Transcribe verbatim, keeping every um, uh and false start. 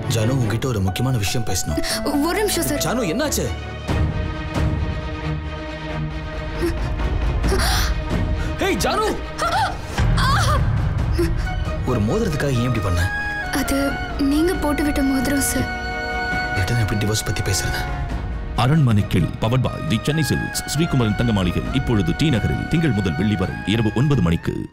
ஜானு உங்ககிட்ட ஒரு முக்கியமான விஷயம் பேசணும். ஒரு நிமிஷம் சார். ஜானு என்னாச்சு? ஹேய் ஜானு, ஒரு மோதிரத்துக்காக ஏன் இப்படி பண்ண? அது நீங்க போட்டு விட்ட மோதிரம் சார். ரிட்டர்ன் எப்படி டிவோர்ஸ் பத்தி பேசுறத? Aranmanai Kili powered by the Chennai Silks Sreekumaran Thanga Maligai இப்பொழுது டி நகரில் திங்கள் முதல் வெள்ளி வரை இரவு ஒன்பது மணிக்கு.